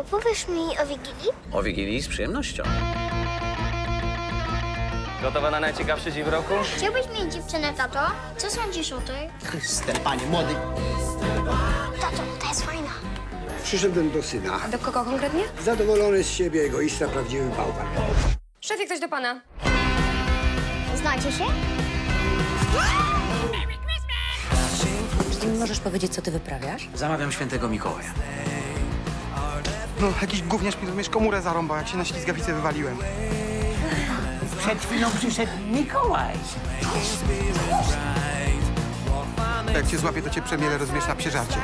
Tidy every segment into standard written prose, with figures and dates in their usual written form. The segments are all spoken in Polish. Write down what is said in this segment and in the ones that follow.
Opowiesz mi o Wigilii? O Wigilii z przyjemnością. Gotowa na najciekawszy dzień w roku? Chciałbyś mieć dziewczynę, tato? Co sądzisz o tej? Stefanie, młody. Tato, to jest fajna. Przyszedłem do syna. A do kogo konkretnie? Zadowolony z siebie, egoista, prawdziwy bałwan. Szefie, ktoś do pana. Znacie się? Czy ty mi możesz powiedzieć, co ty wyprawiasz? Zamawiam świętego Mikołaja. No, jakiś gówniarz mi rozumiesz, komórę zarąbał, jak się na ślizgawicę wywaliłem. Przed chwilą przyszedł Mikołaj. Jak cię złapię, to cię przemielę, rozumiesz, na psie żarcie.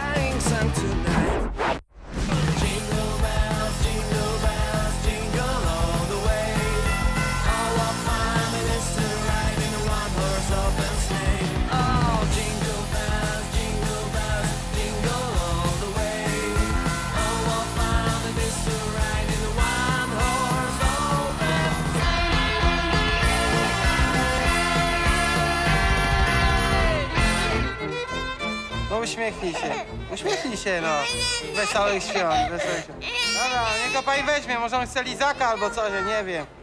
No uśmiechnij się, no. Wesołych świąt, wesołych świąt. Dobra, niech go pani weźmie, może on chce lizaka albo coś, ja nie wiem.